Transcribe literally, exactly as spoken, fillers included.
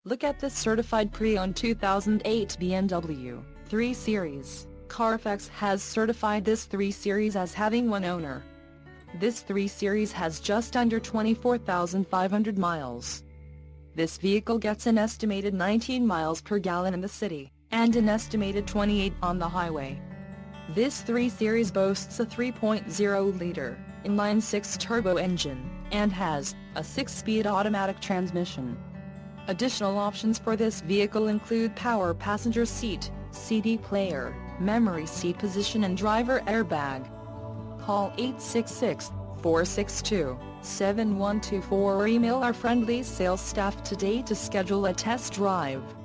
Look at this certified pre-owned two thousand eight B M W three Series. Carfax has certified this three Series as having one owner. This three Series has just under twenty-four thousand five hundred miles. This vehicle gets an estimated nineteen miles per gallon in the city, and an estimated twenty-eight on the highway. This three Series boasts a three point oh liter, inline-six turbo engine, and has a six-speed automatic transmission. Additional options for this vehicle include power passenger seat, C D player, memory seat position and driver airbag. Call eight six six, four six two, seven one two four or email our friendly sales staff today to schedule a test drive.